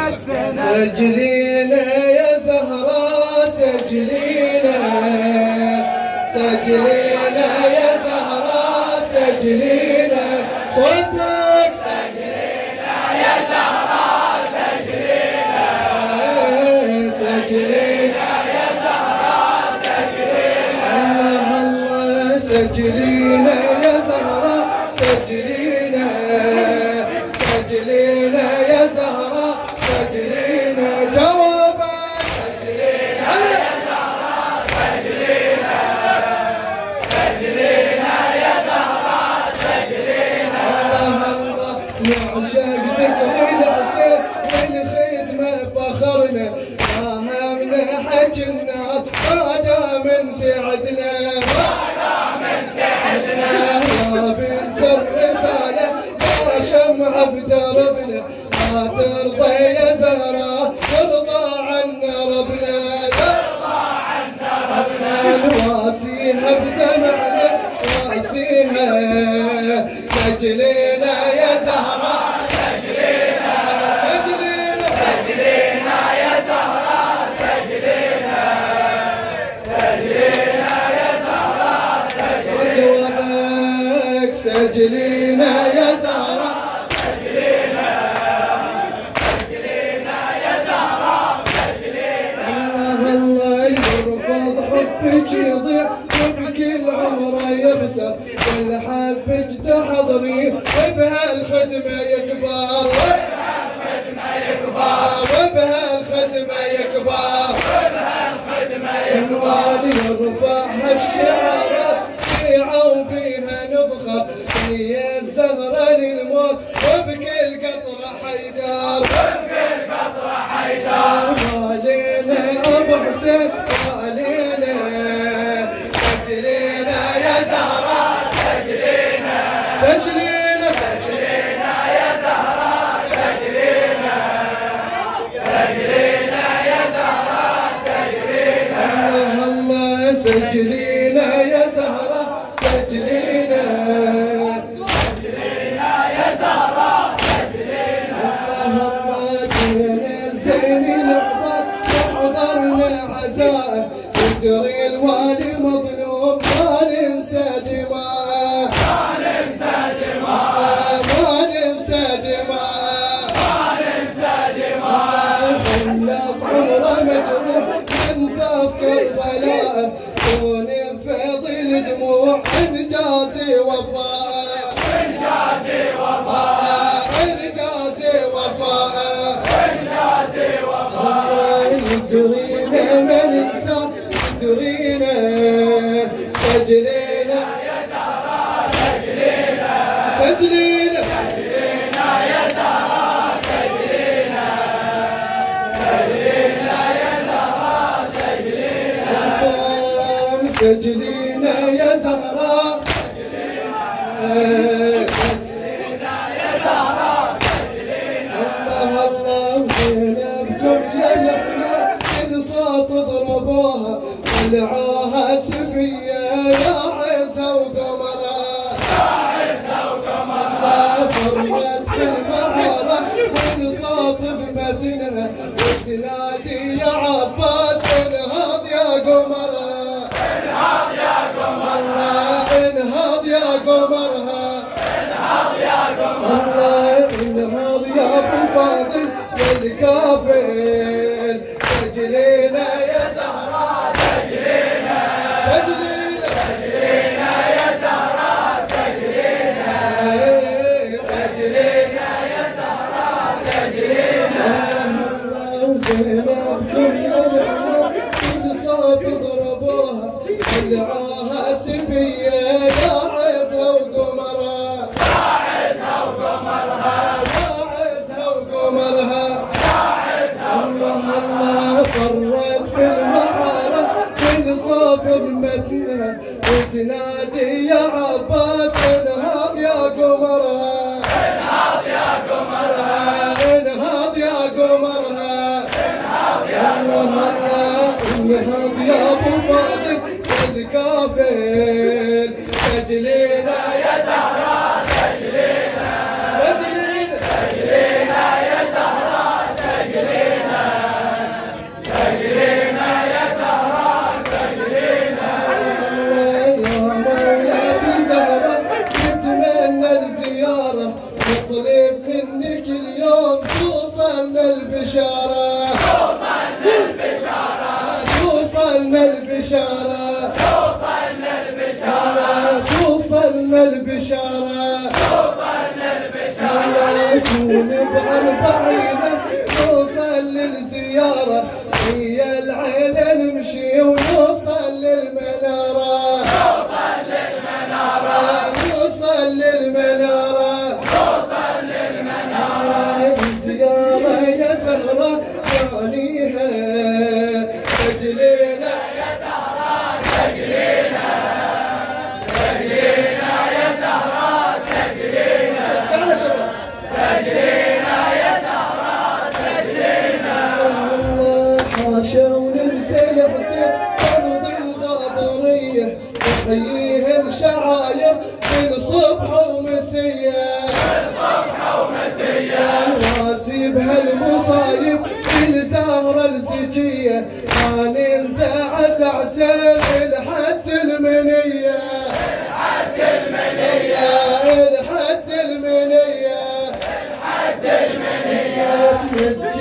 سجلينا يا زهراء سجلينا، سجلينا يا زهراء سجلينا صوتك، سجلينا يا زهراء سجلينا، سجلينا يا زهراء سجلينا، الله الله سجلينا يا زهراء سجلينا، سجلينا يا زهراء سجلينا جوابك، سجلينا يا زهراء سجلينا، سجلينا يا زهراء سجلينا، الله الله نعشق ذكر الحسين والخدمة فخرنا، ما همنا حج الناس ما دام انت عدنا، يا بنت الرسالة يا شمعة بدربنا، ما ترضى يا زهراء ترضى عنا ربنا، ترضى عنا ربنا، نواسيها بدمعنا نواسيها، سجلينا يا زهراء سجلينا، سجلينا، سجلينا يا زهراء سجلينا، سجلينا يا زهراء سجلينا، جوابك سجلينا يا زهراء سجلينا، سجلينا يا زهراء سجلينا، الله الله يرفض حبك يضيع وبكل عمره يخسر، كل حبك تحضري وبهالخدمة يكبر، الخدمة يكبر، وبهالخدمة يكبر، الخدمة يكبر، الوالي يرفع هالشعارات بيعوا بيها نفخر، هي الزهرة للموت وبكل قطرة حيدار، بكل قطرة حيدر، علينا ابو حسين علينا، سجلينا يا زهراء سجلينا، سجلينا، سجلينا يا زهراء سجلينا، سجلينا يا زهراء سجلينا، الله الله سجلينا يا زهراء سجلينا، سجلينا يا زهراء سجلينا، الله الله جينا لزين العباد وحضرنا عزاءه، ندري الوالي مظلوم ما ننسى دماءه، ما ننسى دماء، ما ننسى دماءه، ما ننسى دماء، خلص عمره مجروح انت في كربلاء، كون بفيض الدموع انجازي وفاء، انجازي وفاء، انجازي وفاء، انجازي وفاء، يدرينا ما ننسى يدرينا، سجلينا يا زهراء سجلينا، سجلينا، سجلينا يا زهراء سجلينا، سجلينا يا زهراء سجلينا، انتم سجلينا يا زهراء سجلينا يا زهراء سجلينا، الله الله زينبكم يا الحنان كل صوت ضربوها ولعوها سبية يا عزة وقمرة، يا عزة وقمرها، فرت في المعارة كل صوت بمتنها وتنادي يا عباس انهض يا قمرة، انهض يا قمرها، انهض يا قمرها، انهض يا قمرها، الله انهض يا ابو فاضل يا الكافل، سجلينا يا زهراء سجلينا، سجلينا، سجلينا يا زهراء سجلينا، سجلينا يا زهراء سجلينا، الله وزينبكم يا الحنان كل صوت ضربوها طلعوها سبية يا عزة وقمرها، يا عزة وقمرها، يا عزة وقمرها، يا عزة الله الله فرت في المعارة كل صوت بمتنها وتنادي يا عباس انهض يا قمرها، انهض يا قمرها، انهض يا قمرها، انهض يا الله الله انهض يا ابو فاضل الكافل، سجلينا يا زهراء سجلينا، سجلينا، سجلينا يا زهراء سجلينا، توصلنا البشارة توصلنا البشارة توصلنا البشارة يكون بأربعينه نوصل للزيارة هي العين نمشي ونوصل للمنارة نوصل للمنارة زيارة يا زهرة ثانيها سجلينا يا زهرة سجلينا يا زهرة سجلينا سجلينا يا زهرة سجلينا الله حاشا وننسى الحسين أرض الغاضرية نحييه الشعاير من صبح ومسية نواسي بهالمصايب الزهرة الزكية ما ننزع زعزان لحد المنية لحد المنية